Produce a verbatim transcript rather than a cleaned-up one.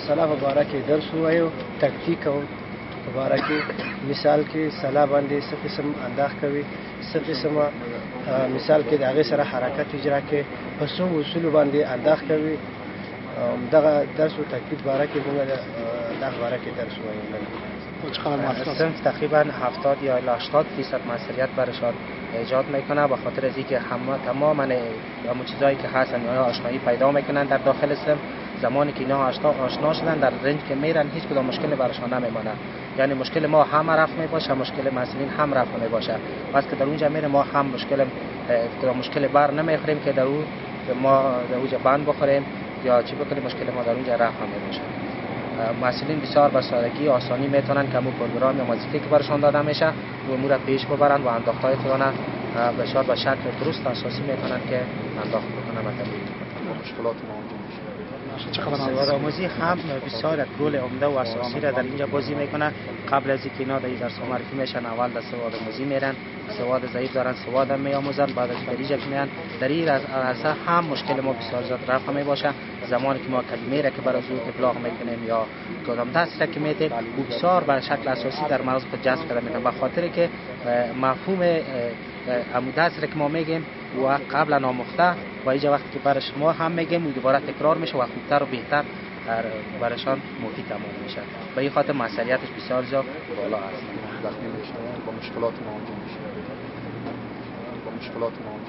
مسئله مبارک درس وایو تکتیک او مبارک مثال کې سلا باندې څه قسم انداز کوي څه قسم مثال کې دغه سره حرکت اجرا کوي په څو اصول باندې انداز کوي دغه درس او تکتیک مبارک موږ دغه مبارک درس وایو. صنف تقریبا هفتاد یا الی هشتاد درصد موثریت برشان ایجاد میکنه به خاطر از اینکه همه تماما همون چیزایی که هستن یا آشنایی پیدا میکنن در داخل صنف. زمانی که اینا آشنا شدن در رنج که میرن هیچ کدام مشکل برشان نمیمونه، یعنی مشکل ما هم رفع میباشه مشکل مسئولین هم رفع میباشه. پس که در اونجا میره ما هم مشکل کدام مشکل بر نمیخوریم که در اون ما در اونجا بند بخوریم یا چی بکنیم مشکل ما در اونجا رفع میباشه. مسئولین بسیار به سادگی آسانی میتونن که امور پروگرام یا وظیفه که برشان داده میشه و امور را پیش ببرن و انداختهای خودنا بسیار به شکل درست اساسی میتونن که انداخت بکنن. مشکلات سواد آموزی هم بسیار رول عمده و اساسی را در اینجا بازی میکنه. قبل از اینکه اینا در این درس معرفی میشن اول در سواد آموزی میرن، سواد ضعیف دارن سواد هم میآموزن، بعد از دریجه که میان در این عرصه هم مشکل ما بسیار زیاد رفع میباشه. زمانی که ما کلمه را که برای زود ابلاغ میکنیم یا کدام درس را که میدیم و بسیار به شکل اساسی در مغز خود جذب کرده میکنه، به خاطر که مفهوم امو درس را که ما میگیم و قبلا آموخته و اینجا وقتی که برای شما هم میگیم و دوباره تکرار میشه و خوبتر و بهتر برایشان مفید تمام میشه. به این خاطر موثریتش بسیار زیاد بالا است. وقتی میشه با مشکلات مواجه میشه با مشکلات مواجه